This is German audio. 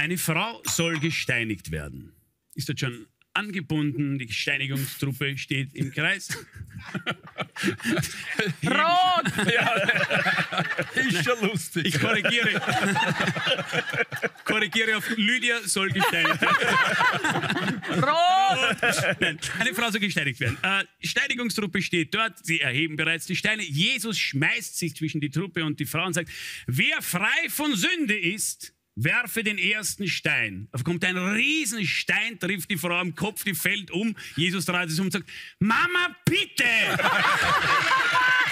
Eine Frau soll gesteinigt werden. Ist dort schon angebunden, die Steinigungstruppe steht im Kreis. Rot! Ja, ist schon lustig. Ich korrigiere auf Lydia soll gesteinigt werden. Rot! Nein, eine Frau soll gesteinigt werden. Steinigungstruppe steht dort, sie erheben bereits die Steine. Jesus schmeißt sich zwischen die Truppe und die Frau und sagt, wer frei von Sünde ist, werfe den ersten Stein. Da kommt ein Riesenstein, trifft die Frau am Kopf, die fällt um. Jesus dreht sich um und sagt, Mama, bitte!